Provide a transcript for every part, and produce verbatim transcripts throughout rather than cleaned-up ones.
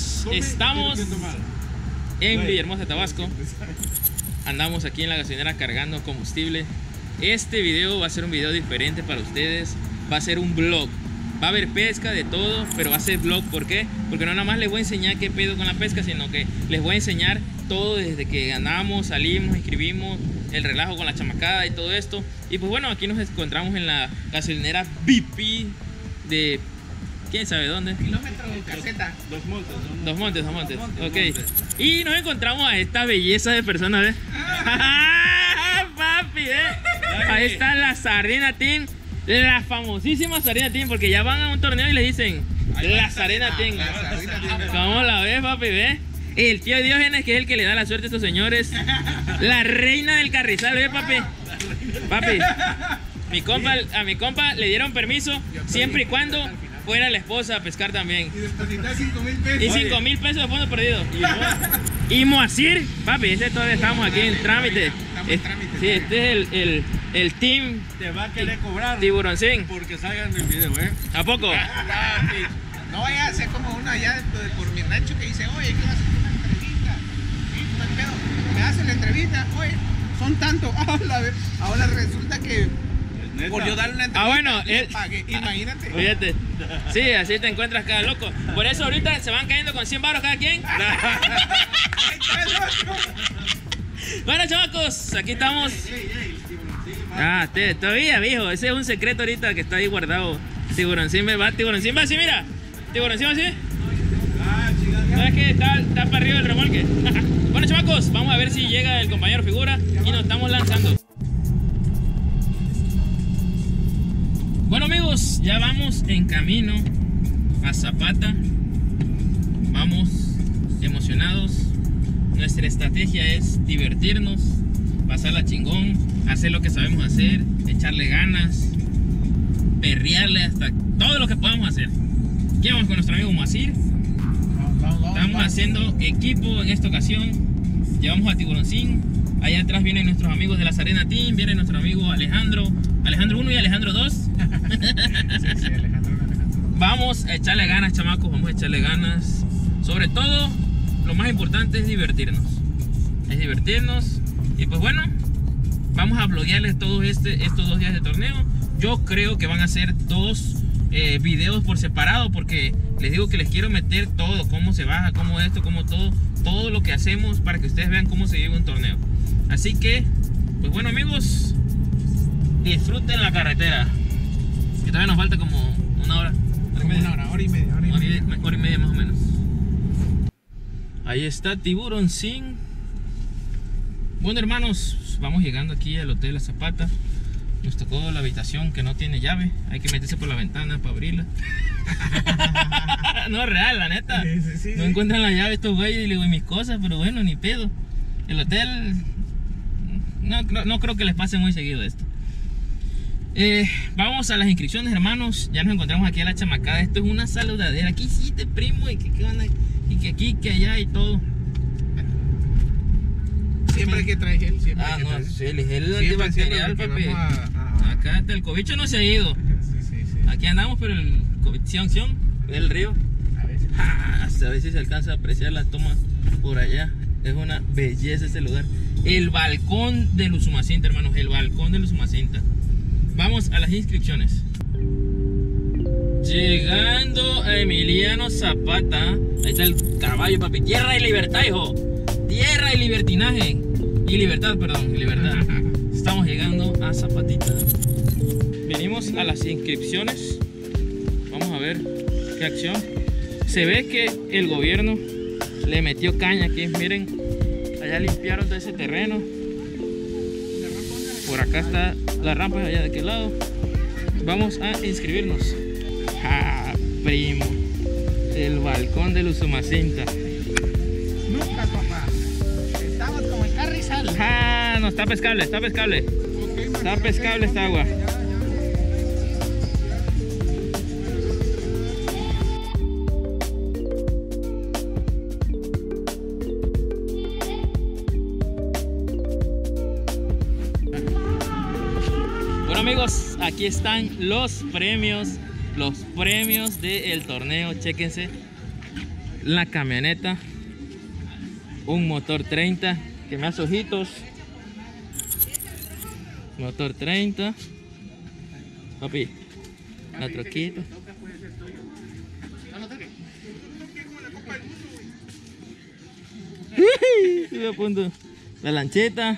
amigos, estamos en Villahermosa, Tabasco. Andamos aquí en la gasolinera cargando combustible. Este video va a ser un video diferente para ustedes. Va a ser un vlog. Va a haber pesca de todo, pero va a ser vlog. ¿Por qué? Porque no nada más les voy a enseñar qué pedo con la pesca, sino que les voy a enseñar todo desde que ganamos, salimos, escribimos, el relajo con la chamacada y todo esto. Y pues bueno, aquí nos encontramos en la gasolinera V P de... ¿quién sabe dónde? Kilómetro caseta. Dos montes. Dos montes, dos montes. Dos montes, Ok. dos montes. Y nos encontramos a esta belleza de persona, ¿ves? Papi, ¿eh? Ahí está la Sardina Team. La famosísima Sardina Team. Porque ya van a un torneo y le dicen la Sardina Team. ¿Cómo la ves, papi? ¿Ves? El tío Diógenes, que es el que le da la suerte a estos señores. La reina del carrizal, ¿ves, papi? Papi, mi compa, a mi compa le dieron permiso siempre y cuando fuera la esposa a pescar también. Y depositar cinco mil pesos. Y cinco mil pesos de fondo perdido. Y Moacir, papi, ese todavía estamos aquí en trámite. Estamos en Es- trámite. Sí, este es el, el, el team Te va a querer cobrar Tiburoncín. porque salgan el video, ¿eh? ¿A poco? No vaya a ser como uno allá de- por mi rancho que dice, oye, ¿qué vas a hacer una entrevista? Y no hay pedo. Me hacen la entrevista, oye, son tantos. Ahora, ahora resulta que Neta. por yo darle una entrevista, Ah, bueno, le él- pagué. Imagínate. Fíjate. Sí, así te encuentras cada loco. Por eso ahorita se van cayendo con cien baros cada quien. Ay, qué loco. Bueno, chavacos, aquí estamos. Ah, te- todavía, viejo. Ese es un secreto ahorita que está ahí guardado. Tiburoncín me va, Tiburoncín va así, mira. Tiburoncín va así. ¿Sabes qué? Está, está para arriba del remolque. Bueno, chavacos, vamos a ver si llega el compañero figura y nos estamos lanzando. Bueno, amigos, ya vamos en camino a Zapata. Vamos emocionados. Nuestra estrategia es divertirnos, pasarla chingón, hacer lo que sabemos hacer, echarle ganas, perrearle hasta todo lo que podamos hacer. Aquí vamos con nuestro amigo Moacir. Estamos haciendo equipo en esta ocasión. Llevamos a Tiburoncín. Allá atrás vienen nuestros amigos de la Sardina Team. Viene nuestro amigo Alejandro. Alejandro uno y Alejandro dos. Sí, sí, Alejandro, Alejandro. Vamos a echarle ganas, chamacos. Vamos a echarle ganas. Sobre todo, lo más importante es divertirnos. Es divertirnos. Y pues bueno, vamos a bloguearles todos este, estos dos días de torneo. Yo creo que van a ser dos eh, videos por separado, porque les digo que les quiero meter todo, cómo se baja, cómo esto, cómo todo, todo lo que hacemos para que ustedes vean cómo se vive un torneo. Así que, pues bueno, amigos, disfruten la carretera, que todavía nos falta como una hora, hora y media, Una hora, hora y media, hora y hora y, media. hora y media más o menos. Ahí está Tiburoncín. Bueno, hermanos, vamos llegando aquí al Hotel La Zapata. Nos tocó la habitación que no tiene llave. Hay que meterse por la ventana para abrirla. No es real, la neta. Sí, sí, sí, No sí. encuentran la llave estos güeyes y le digo, ¿y mis cosas? Pero bueno, ni pedo. El hotel... No, no, no creo que les pase muy seguido esto. Eh, vamos a las inscripciones, hermanos. Ya nos encontramos aquí a la chamacada. Esto es una saludadera. Aquí sí te primo y que, que van a- y que aquí, que allá y todo. Siempre hay que traer gel, siempre Ah, hay que no, traer. sí, el gel Siempre, antibacterial, siempre, papi. porque vamos a- a- Acá hasta el cobicho no se ha ido. Sí, sí, sí. Aquí andamos, pero el cobición, el río. A veces. Ah, a ver si se alcanza a apreciar la toma por allá. Es una belleza este lugar. El balcón del Usumacinta, hermanos. El balcón del Usumacinta. Vamos a las inscripciones. Llegando a Emiliano Zapata. Ahí está el caballo, papi. Tierra y libertad, hijo. Tierra y libertinaje. Y libertad, perdón. Y libertad. Estamos llegando a Zapatita. Venimos a las inscripciones. Vamos a ver qué acción. Se ve que el gobierno le metió caña aquí. Miren, allá limpiaron todo ese terreno. Por acá está la rampa, allá de aquel lado. Vamos a inscribirnos. Ah, primo. El balcón del Usumacinta. Nunca, papá. Estamos como el carrizal. Ah, no, está pescable, está pescable. Ok, Está Marcelo, pescable ok, esta agua. ya, ya. Bueno, amigos, aquí están los premios. Los premios del torneo, chéquense. la camioneta. Un motor treinta que me hace ojitos. Motor treinta. Papi, la troquita. Estoy a punto. La lancheta.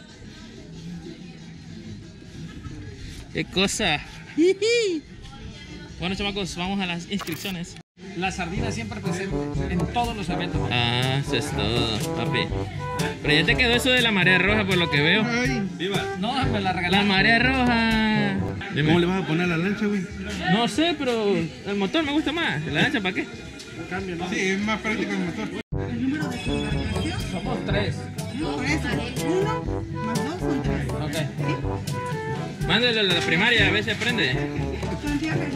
Qué cosa. Bueno, chamacos, vamos a las inscripciones. La sardina siempre presente en todos los eventos. Ah, eso es todo, papi. Pero ya te quedó eso de la marea roja por lo que veo. Viva. No, me la La regalaron. marea roja. Dime. ¿Cómo le vas a poner la lancha, güey? No sé, pero el motor me gusta más. ¿La lancha para qué? Sí, es más práctico el motor. Somos tres. Por eso, uno más dos son tres. Ok. Mándale a la primaria, a ver si aprende. Son viajes.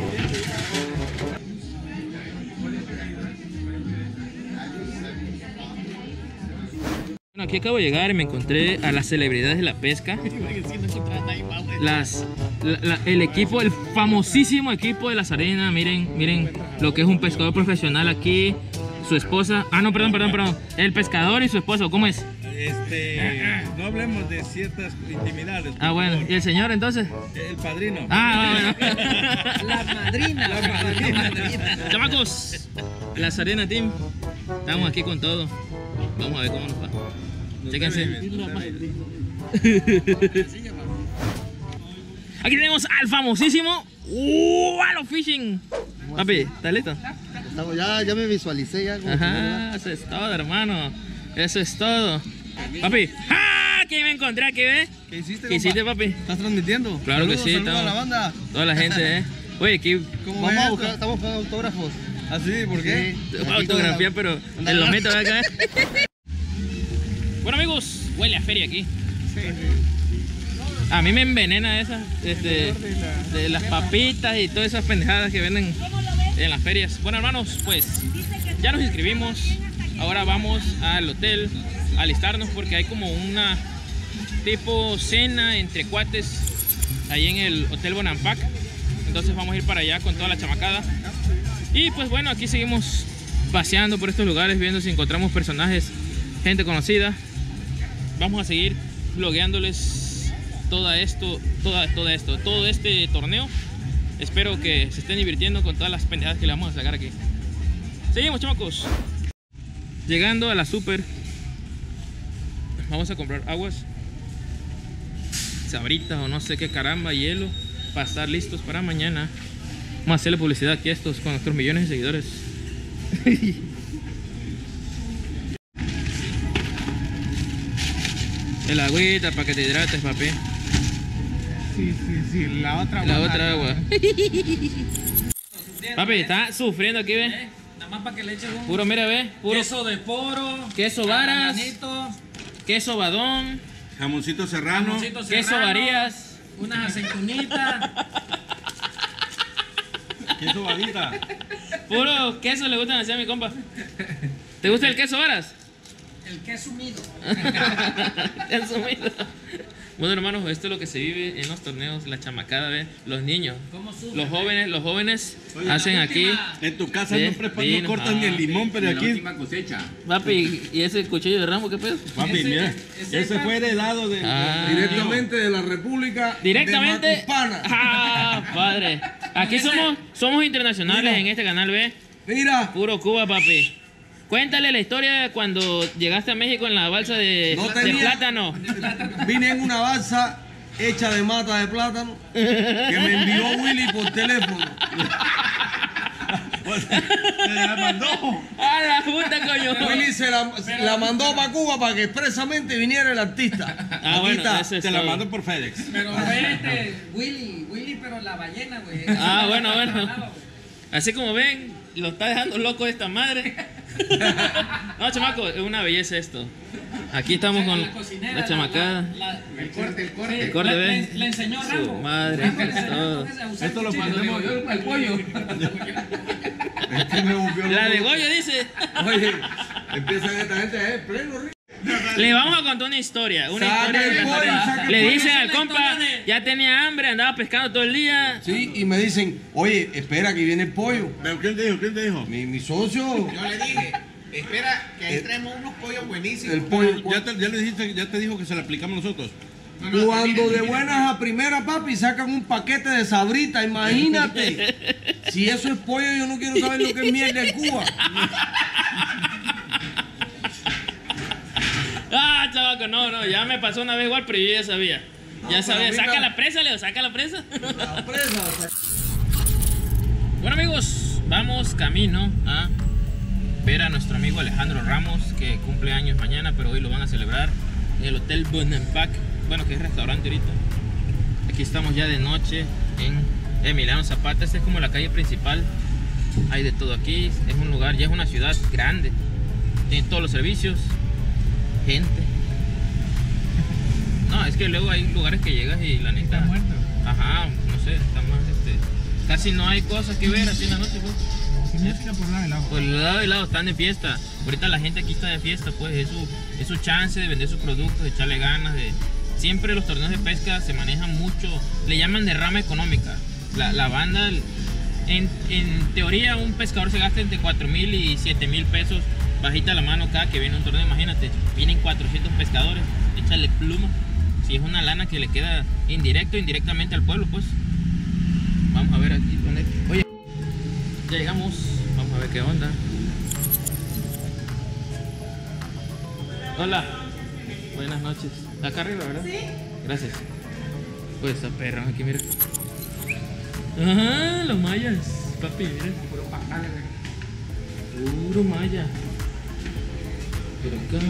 Bueno, aquí acabo de llegar y me encontré a las celebridades de la pesca. Las, la- la- el equipo, el famosísimo equipo de la Sardina. Miren, miren lo que es un pescador profesional aquí. Su esposa. Ah, no, perdón, perdón, perdón. El pescador y su esposo, ¿cómo es? Este, no hablemos de ciertas intimidades. por Ah, bueno. favor. ¿Y el señor entonces? El padrino. Ah, bueno. La madrina. La madrina. Chamacos, la Sardina Team. Estamos aquí con todo. Vamos a ver cómo nos va. Chéquense. Aquí tenemos al famosísimo Walo Fishing. Papi, ¿estás listo? Estamos- Ya, ya me visualicé ya. como Ajá, eso es todo, hermano. Eso es todo. Papi, ¡ah! ¿Qué me encontré aquí, ve? ¿Qué hiciste, ¿Qué hiciste, papi? ¿Estás transmitiendo? Claro que Saludos, sí, saludos a estamos- la banda. Toda la gente, ¿eh? Oye, aquí ¿Cómo Vamos a buscar, estamos buscando autógrafos. ¿Ah, sí? ¿Por qué? Sí, aquí autografía, con pero el lomito de acá. Bueno, amigos, huele a feria aquí. A mí me envenena esa, este, de las papitas y todas esas pendejadas que venden en las ferias. Bueno, hermanos, pues ya nos inscribimos. Ahora vamos al hotel a alistarnos porque hay como una tipo cena entre cuates ahí en el Hotel Bonampak. Entonces vamos a ir para allá con toda la chamacada. Y pues bueno, aquí seguimos paseando por estos lugares, viendo si encontramos personajes, gente conocida. Vamos a seguir vlogueándoles todo esto, toda, todo esto, todo este torneo. Espero que se estén divirtiendo con todas las pendejadas que le vamos a sacar aquí. Seguimos, chamacos. Llegando a la super, vamos a comprar aguas, sabritas o no sé qué caramba, hielo, para estar listos para mañana. Vamos a hacerle publicidad aquí a estos con nuestros millones de seguidores. El agüita para que te hidrates, papi. Sí, sí, sí. La otra La buena. otra agua. Papi, está sufriendo aquí, ve. Nada más para que le eches un Puro, mira, ve. Puro queso de poro. queso varas, bananito, queso badón, Jamoncito serrano. jamoncito queso serrano, varías. unas aceitunitas. Queso vadita. Puro queso le gustan así a mi compa. ¿Te gusta el queso varas? El queso humido. El sumido. Bueno, hermanos, esto es lo que se vive en los torneos, la chamacada, ¿ves? Los niños, ¿Cómo sube? los jóvenes, los jóvenes Oye, hacen la aquí. última- En tu casa Sí, no preparan, vino. no cortan ni el Ah, limón, pero aquí. Papi, ¿y ese cuchillo de ramo qué pedo? Papi, Ese- mira. ese Ese pan- fue heredado de. Ah. de- Directamente de la República Directamente. de Macuspana. Ah, padre. Aquí somos, somos internacionales en este canal, ¿ves? Mira, Puro Cuba, papi. Cuéntale la historia de cuando llegaste a México en la balsa de, No de tenía- plátano. vine en una balsa hecha de mata de plátano que me envió Willy por teléfono. Se la mandó. ¡A la puta, coño! Willy se la, la mandó para Cuba para que expresamente viniera el artista. Ah, Aquí bueno, está. eso es Se la todo. mandó por FedEx. Pero fue este, Willy, Willy, pero la ballena, güey. Ah, bueno, bueno. Así como ven, lo está dejando loco esta madre. No, chamaco, es una belleza esto. Aquí estamos con La cocinera, la chamacada. la- la- El corte, el corte. El corte, le, ven. le- le enseñó Su Rambo. madre, Rambo le enseñó todo. cómo se usa Esto lo el cuchillo. ponemos Digo, yo, el pollo. Es que me volvió La de loco. Goyo dice. Oye, empiezan esta gente, eh, pleno río. Le vamos a contar una historia. Una Saca historia el de pollo, pescar. saca el Le pollo. dicen Es al una compa, historia de- ya tenía hambre, andaba pescando todo el día. Sí, y me dicen, oye, espera que viene el pollo. ¿Pero quién te dijo? ¿Quién te dijo? Mi, mi socio, Yo le dije, espera, que ahí traemos unos pollos buenísimos. el pollo. Ya te, ya le dijiste, ya te dijo que se le aplicamos nosotros. No, no, Cuando mire, de mire, buenas a primera, papi, sacan un paquete de sabrita, imagínate. Si eso es pollo, yo no quiero saber lo que es mierda en Cuba. Ah, chavaco, no, no, ya me pasó una vez igual, pero yo ya sabía. No, Ya pero sabía, mira- saca la presa, Leo, saca la presa. La presa, o sea, Bueno, amigos, vamos camino a ver a nuestro amigo Alejandro Ramos, que cumple años mañana, pero hoy lo van a celebrar en el Hotel Bonampak, bueno, que es restaurante ahorita. Aquí estamos ya de noche en Emiliano Zapata. Esta es como la calle principal, hay de todo aquí, es un lugar, ya es una ciudad grande, tiene todos los servicios, gente. No, es que luego hay lugares que llegas y la neta, ajá, no sé, está más este, casi no hay cosas que ver así en la noche, pues. Por el lado y lado están de fiesta. Ahorita la gente aquí está de fiesta, pues es su, es su chance de vender sus productos, de echarle ganas. De... Siempre los torneos de pesca se manejan mucho, le llaman derrama económica. La, la banda, en, en teoría, un pescador se gasta entre cuatro mil y siete mil pesos bajita la mano cada que viene un torneo. Imagínate, vienen cuatrocientos pescadores, échale pluma. Si es una lana que le queda indirecto o indirectamente al pueblo, pues vamos a ver aquí. Poner. Oye, ya llegamos, vamos a ver qué onda. Hola, buenas noches. Acá arriba, ¿verdad? Sí. Gracias. Pues está perro, aquí mira. Ajá, los mayas, papi, mira. Puro maya. Por acá.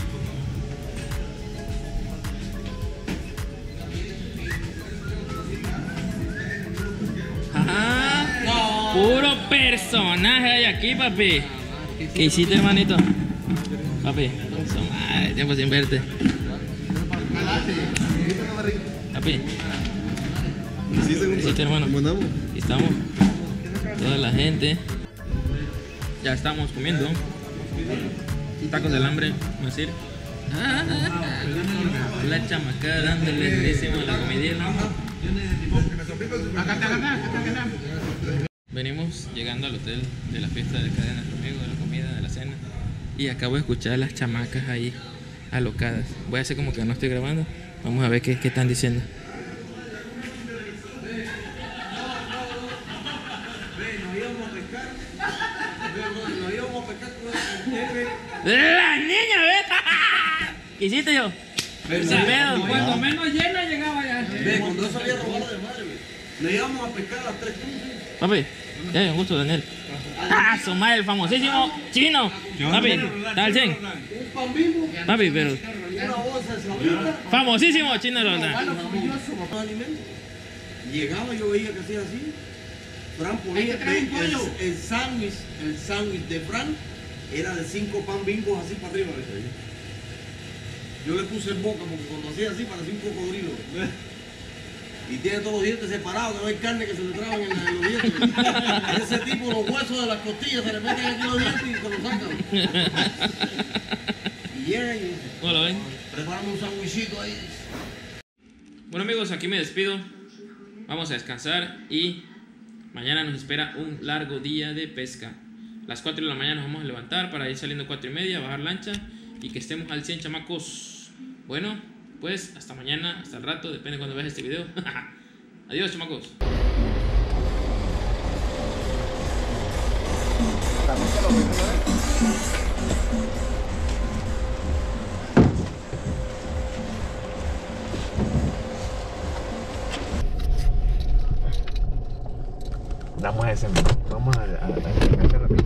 Ajá. Puro personaje hay aquí, papi. ¿Qué hiciste, hermanito? Papi, su madre, tiempo sin verte. Papi. ¿Qué hiciste, hermano? Aquí estamos. Toda la gente. Ya estamos comiendo. Tacos del hambre, decir. Ah, la chamaca dándole durísimo a la comidilla. Venimos llegando al hotel de la fiesta de acá de nuestro amigo, de la comida, de la cena. Y acabo de escuchar a las chamacas ahí alocadas. Voy a hacer como que no estoy grabando. Vamos a ver qué, qué están diciendo. ¡La niña, ves! ¿Qué hiciste yo? Sin pedo. Cuando menos llena llegaba ya. Ve, cuando eso había robado de madre, ve. Le íbamos a pescar a las tres puntas. Papi, ya, un gusto, Daniel. ¡Ah, su madre, el famosísimo chino! Papi, ¿está al cien? Un pan bimbo, Papi, pero... una bolsa de sabrita. Famosísimo chino de la verdad. Llegaba, yo veía que hacía así. Fran ponía ve, el, el sándwich, el sándwich de Fran era de cinco pan bimbos así para arriba. ¿Ves? Yo le puse en boca porque cuando hacía así parecía un cocodrilo. Y tiene todos los dientes separados, que no hay carne que se le traban en, la, en los dientes. Ese tipo, los huesos de las costillas se le meten aquí los dientes y se los sacan. Y llegan y ¿Cómo lo ven? preparan un sándwichito ahí. Bueno, amigos, aquí me despido. Vamos a descansar y mañana nos espera un largo día de pesca. A las cuatro de la mañana nos vamos a levantar para ir saliendo cuatro y media, bajar lancha y que estemos al cien, chamacos. Bueno, pues hasta mañana, hasta el rato, depende de cuando veas este video. Adiós, chamacos. Vamos a ese, vamos a, a, a ese rápido.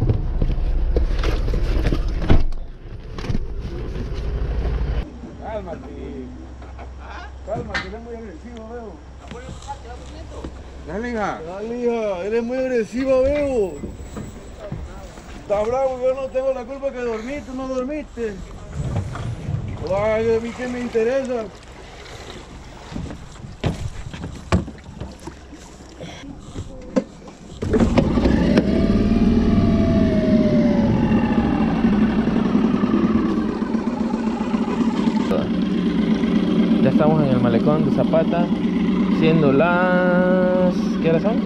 Cálmate. Cálmate, eres muy agresivo, veo. Dale, hija. Dale, hija, eres muy agresivo, veo. Está bravo, yo no tengo la culpa que dormiste, no dormiste. Ay, a mí que me interesa. balcón de Zapata, siendo las... ¿qué horas son?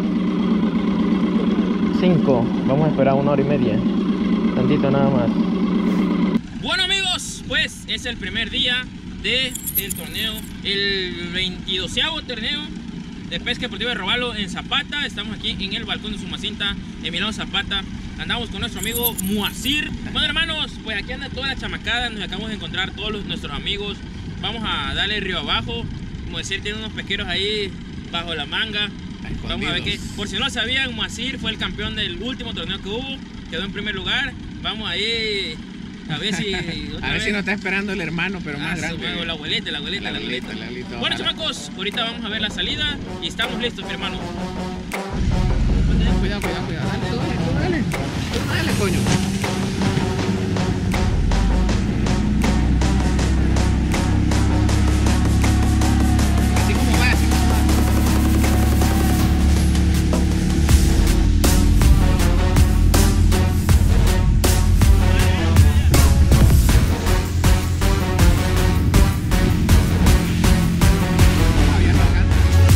cinco. Vamos a esperar una hora y media, tantito nada más. Bueno amigos, pues es el primer día del torneo, el veintidoceavo torneo de pesca deportiva de robalo en Zapata. Estamos aquí en el balcón de Sumacinta, Emiliano Zapata. Andamos con nuestro amigo Moacir. Bueno hermanos, pues aquí anda toda la chamacada. Nos acabamos de encontrar todos los, nuestros amigos. Vamos a darle río abajo. Moacir tiene unos pesqueros ahí bajo la manga. Vamos a ver que, por si no lo sabían, Moacir fue el campeón del último torneo que hubo. Quedó en primer lugar. Vamos ahí a ver si... a ver vez. si nos está esperando el hermano, pero más Ah, grande. su- la abuelita, la abuelita, la abuelita. La abuelita, Bueno ojalá. chamacos, ahorita vamos a ver la salida y estamos listos, mi hermano. Cuidado, cuidado, cuidado. Dale, tú dale, tú dale. Tú dale, coño. Así como va, así como va. Ah, bien bacán.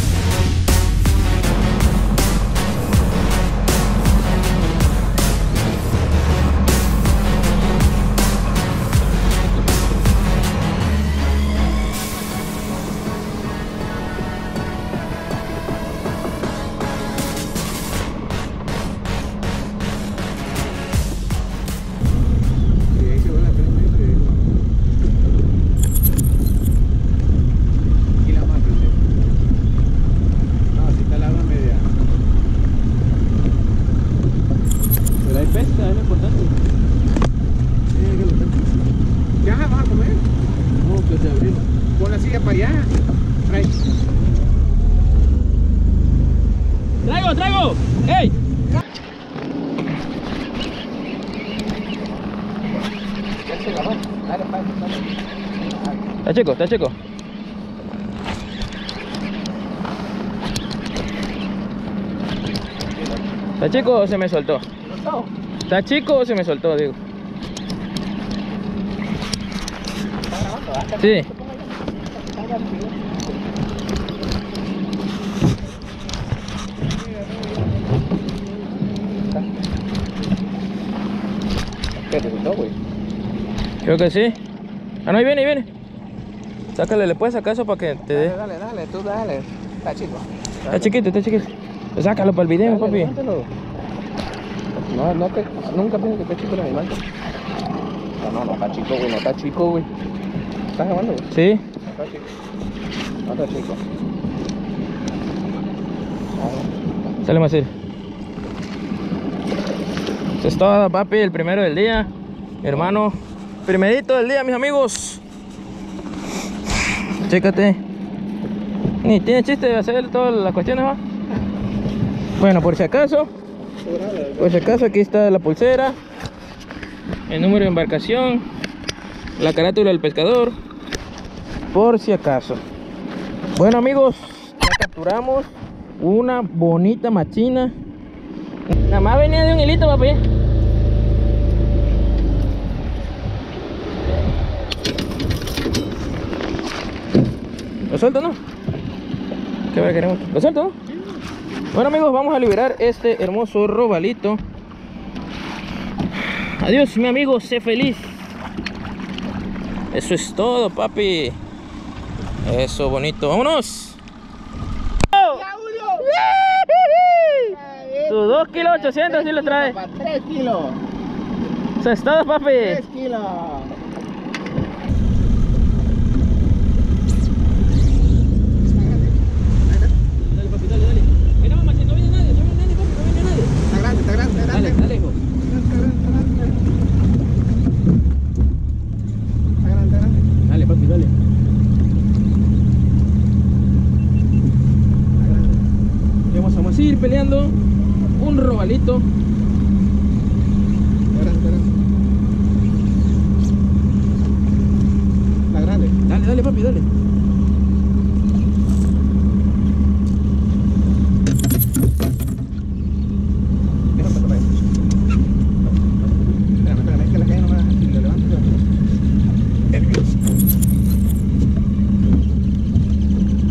Aquí la más grande. No, si está el agua media. Pero hay pesca, es lo importante. ¿Ya vas a comer? No, que se abrió. Pon la silla para allá. Trae. ¡Traigo, traigo! ¡Ey! Está chico, está chico. ¿Está chico o se me soltó? ¿Está chico o se me soltó, digo? Sí. ¿Qué te gustó, güey? Creo que sí. Ah, no, ahí viene, ahí viene. Sácale, le puedes sacar eso para que te dé. Dale, dale, tú dale. Está chico. Está chiquito, está chiquito. Sácalo para el video, Dale, papi. levántalo. No, no, que nunca pienso que está chico el animal. No, no, no está chico, güey, no está chico, güey. ¿Estás grabando, güey? Sí. No está chico. No está chico. Sale más. Eso es todo, papi, el primero del día. Mi hermano, primerito del día, mis amigos. Chécate. Ni tiene chiste de hacer todas las cuestiones, ¿va? Bueno, por si acaso, por si acaso, aquí está la pulsera, el número de embarcación, la carátula del pescador, por si acaso. Bueno amigos, ya capturamos una bonita machina. Nada más venía de un hilito, papi. ¿Lo suelto, no? ¿Qué hora queremos? ¿Lo suelto, no? Bueno amigos, vamos a liberar este hermoso robalito. Adiós mi amigo, sé feliz. Eso es todo, papi. Eso, bonito, vámonos. Sus dos kilos ochocientos sí lo trae. tres kilos. Eso es todo, papi. tres kilos. Dale, papi, dale, dale. Que no, macho, no viene nadie, no viene nadie, papi, no viene nadie. Está grande, está grande, está grande. Dale, dale, hijo. Está grande, está grande. Está grande, está grande. Dale, papi, dale. Y vamos a seguir peleando un robalito. Está grande, está grande. Está grande. Dale, dale, papi, dale. Déjame tomar. Espérame, espérame, es que la calle no me da. Si lo levanto, lo- Dale, dale, dale. Dale, dale, dale. Dale, dale, dale. Dale, dale, dale. Dale, dale, dale. Dale, dale, dale. Dale, dale, dale. Dale, dale, dale. Dale, dale, dale. Dale, dale, dale. Dale, dale, dale. Dale, dale, dale.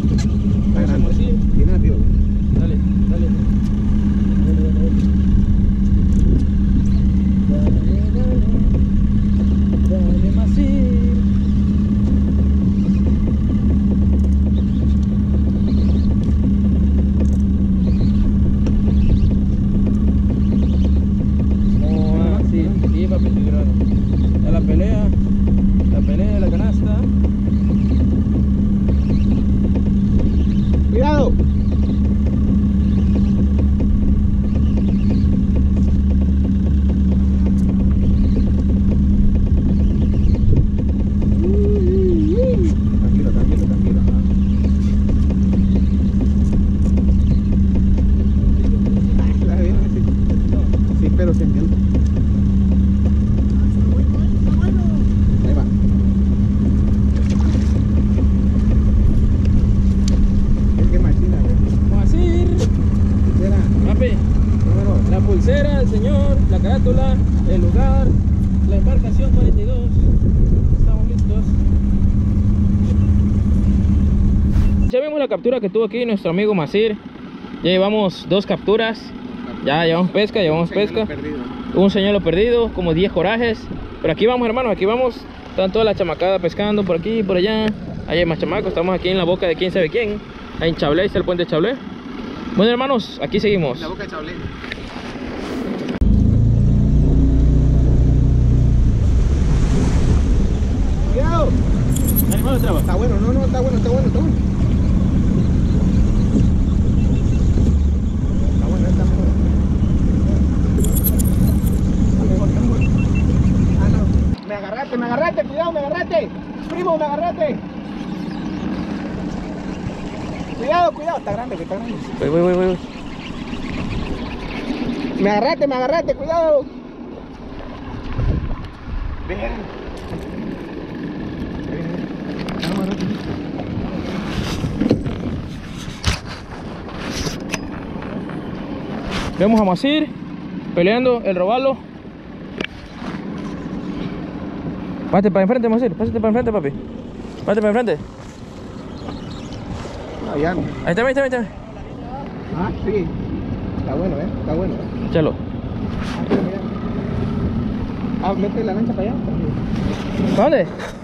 pero sin viento. Ahí va. Es que machina, Vamos a ir. era. Papi, Número. la pulsera, el señor, la carátula, el lugar, la embarcación cuarenta y dos. Estamos listos. Ya vimos la captura que tuvo aquí nuestro amigo Masir. Ya llevamos dos capturas. Ya llevamos pesca, llevamos pesca. Un señuelo perdido, como diez corajes. Pero aquí vamos, hermanos, aquí vamos. Están toda la chamacada pescando por aquí, por allá. Ahí hay más chamacos, estamos aquí en la boca de quién sabe quién. Ahí en Chablé, está el puente de Chablé. Bueno, hermanos, aquí seguimos. La boca de Chablé. Cuidado. Está bueno, no, no, está bueno, está bueno, está bueno. Está bueno, está mejor. Está mejor, está mejor. Ah, no. Me agarraste, me agarraste, cuidado, me agarraste. Primo, me agarraste. Cuidado, cuidado, está grande, que está grande. Voy, voy, voy, voy. Me agarraste, me agarraste, cuidado. Ven. Vemos a Masir peleando el robalo. Pásate para enfrente, Masir, pásate para enfrente, papi. Pásate para enfrente. No, ya no. Ahí está, ahí está, ahí está. Ah, sí. Está bueno, eh. Está bueno, eh. Échalo. Ah, mete la lancha para allá. ¿Para dónde?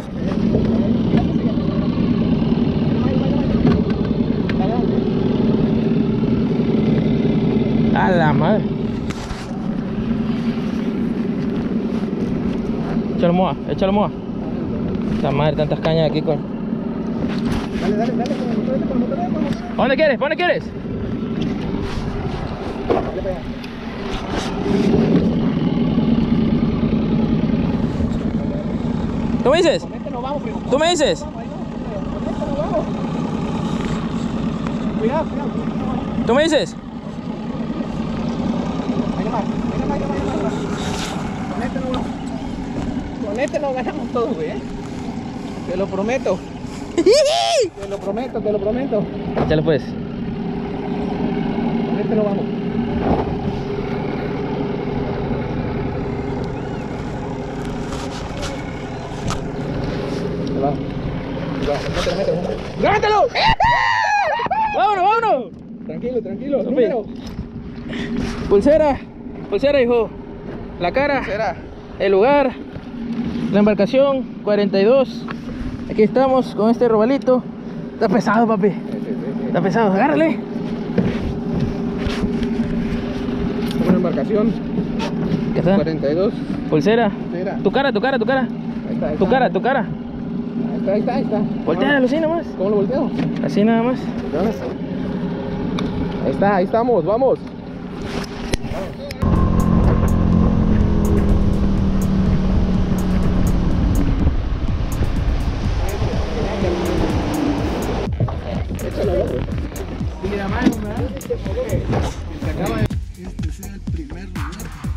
A la madre. Échalo moa, échalo moa. La madre, tantas cañas aquí con. Dale, dale, dale, con el motor, con el motor, con el motor. ¿Para dónde quieres? ¿Para dónde quieres? Dale para allá. ¿Tú me dices? Con este nos vamos, primo. ¿Tú me dices? Vamos, ahí vamos, con este nos vamos. Cuidado, cuidado. ¿Tú me dices? Ahí nomás, ahí nomás, ahí nomás, ahí nomás. Con este nos vamos. Con este nos ganamos todo, güey, eh. Te lo prometo. Te lo prometo, te lo prometo. Échale pues. Con este nos vamos. Ahí va. Ahí va. Mételo, mételo, mételo. ¡Levantalo! ¡Vámonos, vámonos! Tranquilo, tranquilo. Sofi. Número. Pulsera, pulsera, hijo. La cara, Será. el lugar, la embarcación cuarenta y dos. Aquí estamos con este robalito. Está pesado, papi. Está pesado, agárrale. Una embarcación. ¿Qué está? cuarenta y dos. Pulsera. Será. Tu cara, tu cara, tu cara. Ahí está, ahí Tu está. cara, tu cara. Ahí está, ahí está, ahí está. Voltealo así nomás. ¿Cómo lo volteo? Así nada más. Ahí está, ahí estamos, vamos. Este sea el primer lugar.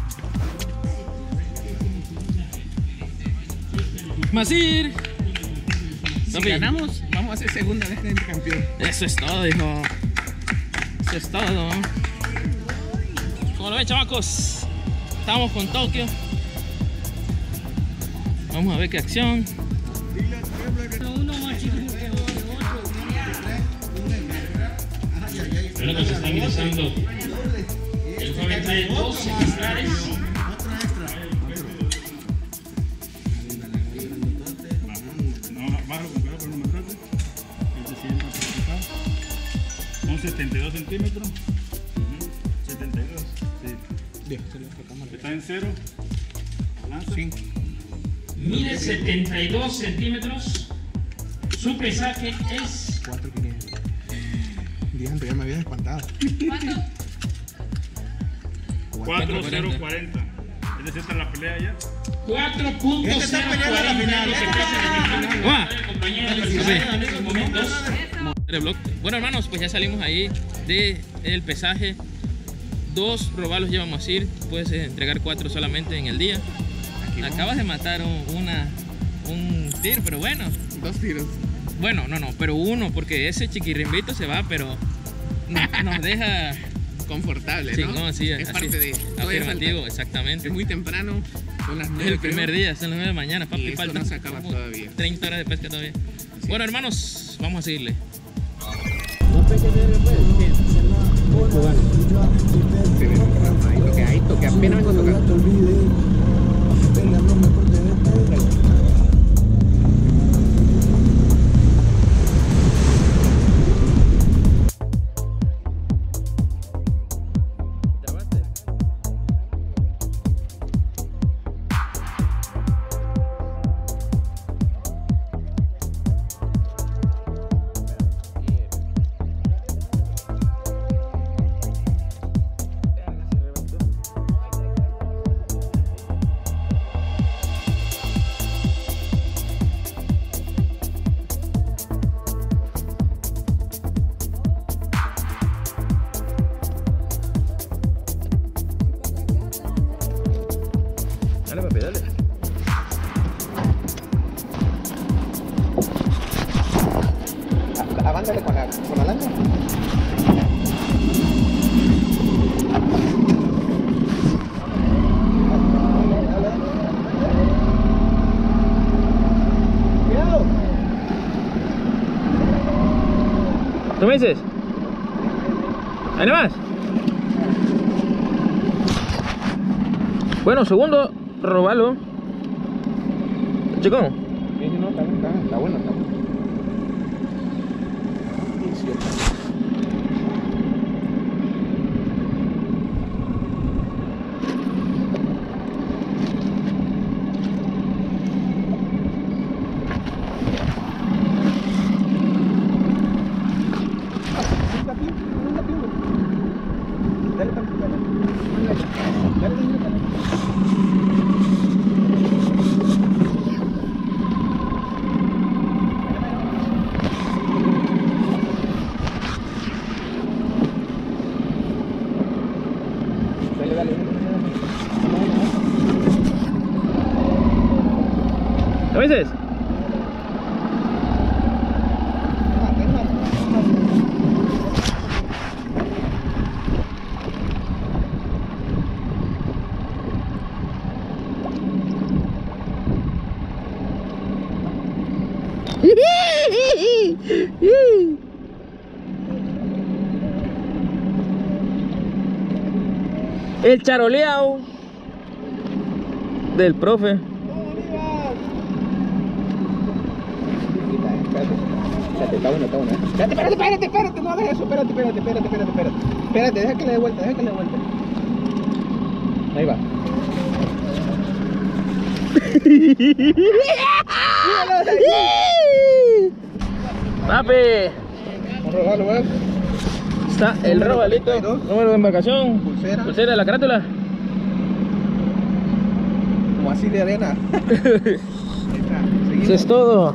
Masir. Si Papi. ganamos, vamos a ser segunda vez de campeón. Eso es todo, hijo. Eso es todo. Como lo ven, chamacos, estamos con Tokio. Vamos a ver qué acción. Lo que se está ingresando. El joven trae dos ejemplares. Bájalo con cuidado para no matarte. Este siempre participar. Son setenta y dos centímetros. Ujú. setenta y dos. Sí. Está en cero. Lanza. cinco. Mide setenta y dos centímetros. Su pesaje es cuatro quinientos. Diantre, ya me había espantado. cuatro cero cuarenta. Es decir, está la pelea ya. cuatro punto cero cuarenta. Bueno, hermanos, pues ya salimos ahí del pesaje dos robalos llevamos a ir, puedes entregar cuatro solamente en el día. Aquí vamos. Acabas de matar un, una, un tir, pero bueno. Dos tiros. Bueno, no, no, pero uno, porque ese chiquirimbito se va, pero nos, nos deja Confortable, sí, ¿no? no, sí, es así, parte de... todavía afirmativo, falta. exactamente. Es muy temprano, son las Es nueve. el primer creo. día, son las nueve de la mañana, papi, Y esto faltan no se acaba como todavía. treinta horas de pesca todavía. Bueno, hermanos, vamos a seguirle. Ahí toque, ahí toque, apenas vengo a tocar. Dale, papi, dale. Avándale con la, con la lanza. ¿Tú me dices? ¿Ahí nomás? Bueno, segundo robalo. Chicón. Sí, sí, no, está, está, está bueno, está bueno. Dale, dale, dale, dale, dale. Dale, dale, ¿Tú me dices? El charoleado del profe. Espérate, está bueno, está bueno. Espérate, espérate, espérate, espérate, no hagas eso, espérate, espérate, espérate, espérate, espérate. Espérate, deja que le dé vuelta, deja que le dé vuelta. Ahí va. Papi, Un regalo, ¿ves? está el Número robalito. treinta y dos. Número de embarcación. Pulsera. Pulsera de la carátula. Como así de arena. Ahí está, Eso seguimos. es todo.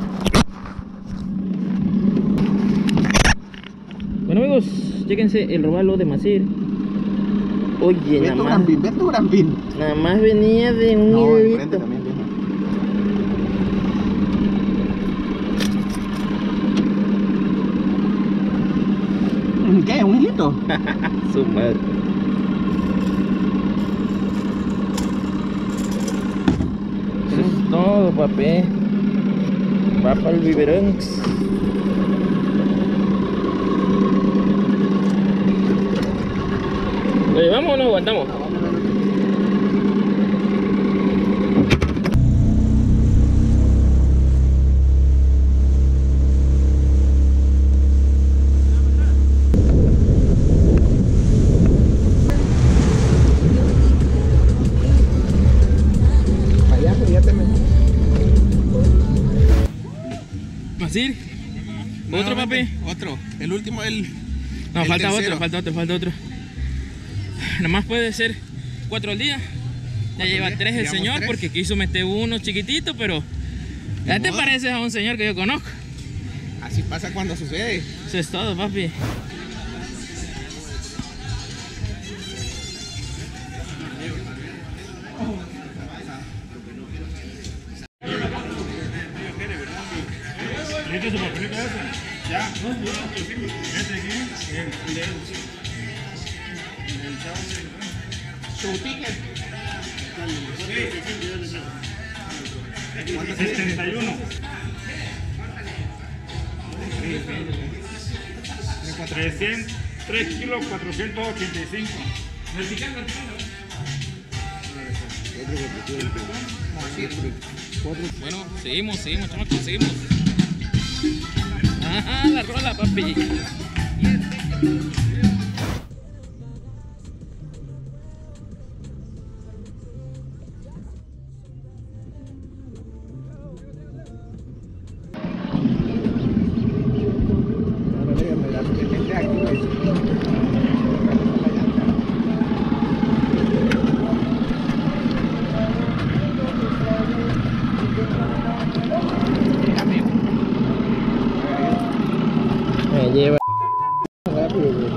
Bueno, amigos, chéquense el robalo de Macir. Oye, Ve nada tu más, gran pin, ve tu gran pin. nada más venía de un No, hilito. enfrente también, vieja. ¿Qué? ¿Un hilito? Su madre. Eso es todo, papi. Va para el biberón. ¿Lo llevamos o nos aguantamos? Allá, fíjate. ¿Macir? ¿Otro, papi? Otro. El último, el. No, el falta tercero. otro, falta otro, falta otro. Nada más puede ser cuatro al día. Ya lleva días, tres el llevamos señor tres. porque quiso meter uno chiquitito, pero ya te modo. pareces a un señor que yo conozco. Así pasa cuando sucede. Eso es todo, papi. ¿Este es su papelito ese? Ya, no, no, pero sí, este aquí, el de él, sí. El chavo de... Su ticket. setenta y uno. trescientos, tres kilos cuatrocientos ochenta y cinco. Vertical, vertical. Bueno, seguimos, seguimos, chamacos, seguimos. Ajá, la rola, papi. Me lleva rápido, güey.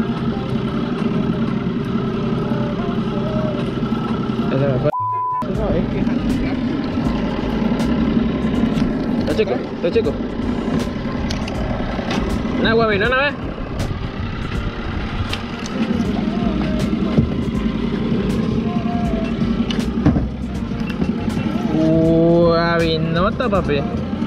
Ese me fue. No, es que Está chico, está chico. Una guavi, ¿no? Una vez. Guavinota, papi.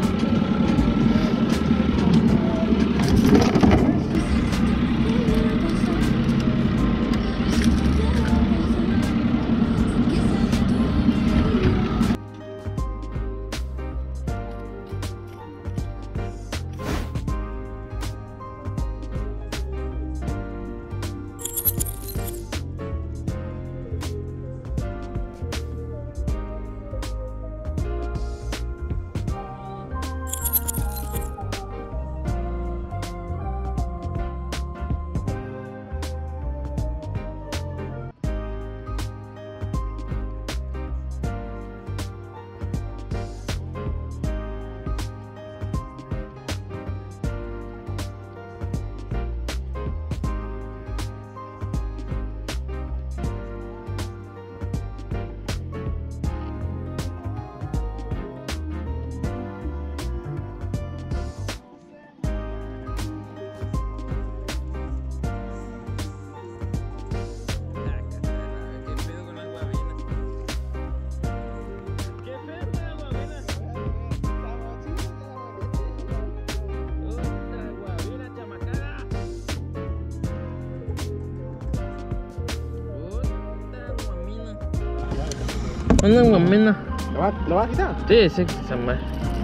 Una guamena. ¿Lo vas lo va a quitar? Sí, sí, se me.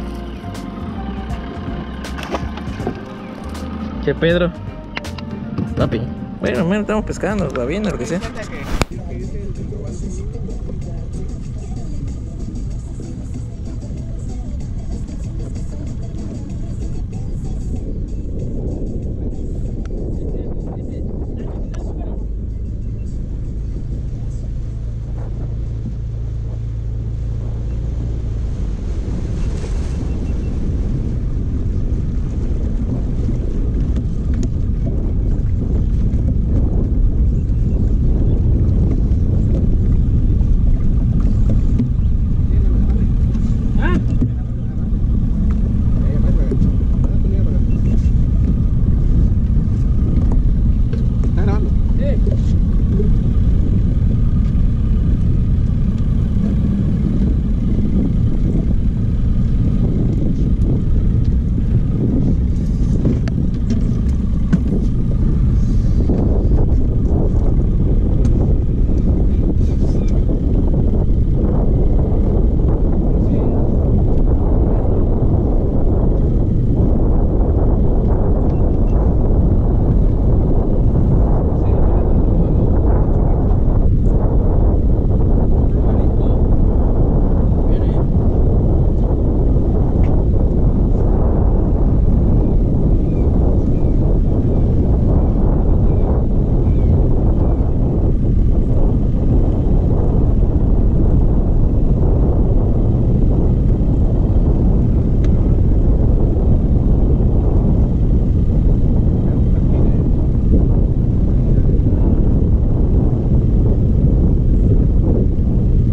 ¿Qué Pedro? Papi. Bueno, mira, estamos pescando, va bien, lo que sea.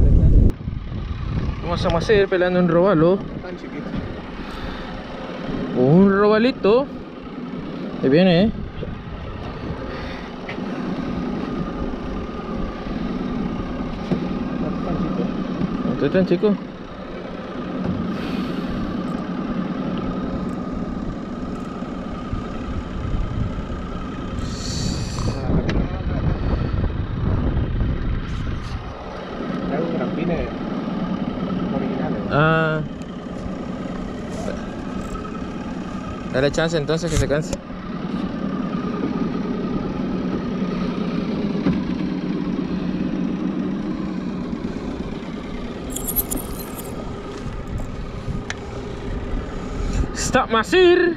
Vamos a seguir peleando un robalo. Tan chiquito. Un robalito. Ahí viene, eh. No estoy tan chico. Ah, dale chance entonces que se canse. Stop Masir.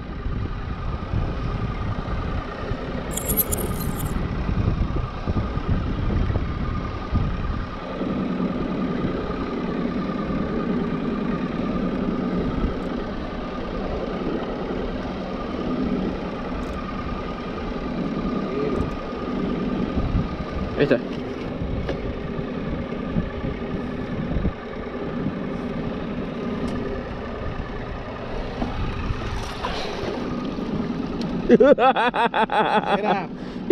Ahí está. Espera.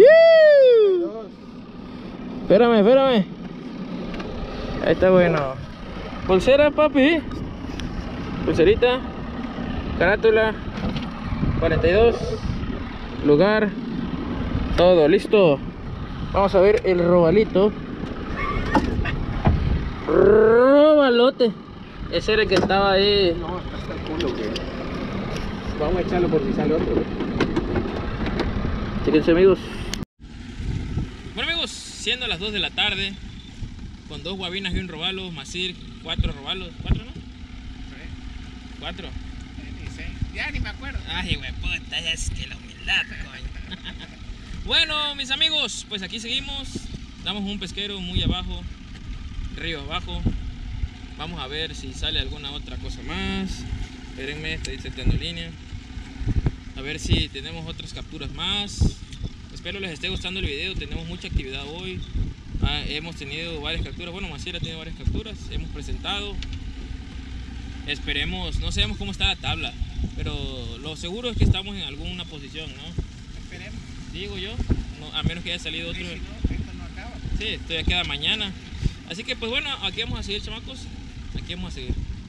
Espérame, espérame. Ahí está bueno. Pulsera, papi. Pulserita. Carátula. cuarenta y dos. Lugar. Todo listo. Vamos a ver el robalito. Robalote. Ese era el que estaba ahí. No, acá está el culo, que vamos a echarlo por si sale otro. Chéquense, amigos. Bueno, amigos, siendo las dos de la tarde, con dos guabinas y un robalo, Masir, cuatro robalos. ¿Cuatro, no? Sí. ¿Cuatro? Ni sé. Ya ni me acuerdo. Ay, güey, puta, ya es que la humildad, coño. Bueno, mis amigos, pues aquí seguimos. Damos un pesquero muy abajo, río abajo. Vamos a ver si sale alguna otra cosa más. Espérenme, estoy seteando línea. A ver si tenemos otras capturas más. Espero les esté gustando el video. Tenemos mucha actividad hoy. Ah, hemos tenido varias capturas. Bueno, Masir ha tenido varias capturas. Hemos presentado. Esperemos, no sabemos cómo está la tabla, pero lo seguro es que estamos en alguna posición, ¿no? Esperemos. Digo yo, no, a menos que haya salido otro. Sí, si no, esto no acaba. Sí, todavía queda mañana. Así que pues bueno, aquí vamos a seguir, chamacos. Aquí vamos a seguir.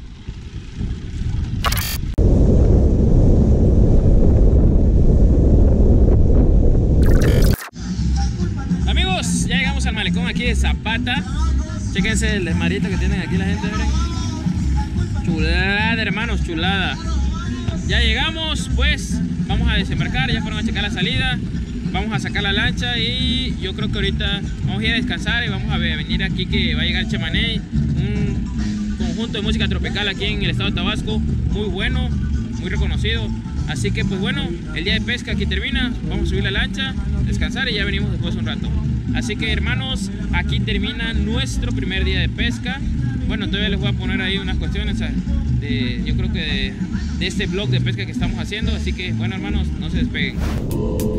Amigos, ya llegamos al malecón aquí de Zapata. Chéquense el desmarito que tienen aquí la gente, miren. Chulada, hermanos, chulada. Ya llegamos, pues vamos a desembarcar, ya fueron a checar la salida. Vamos a sacar la lancha y yo creo que ahorita vamos a ir a descansar y vamos a venir aquí que va a llegar Chamaney, un conjunto de música tropical aquí en el estado de Tabasco, muy bueno, muy reconocido. Así que pues bueno, el día de pesca aquí termina, vamos a subir la lancha, descansar y ya venimos después un rato. Así que hermanos, aquí termina nuestro primer día de pesca. Bueno, todavía les voy a poner ahí unas cuestiones de, yo creo que de, de este vlog de pesca que estamos haciendo. Así que bueno hermanos, no se despeguen.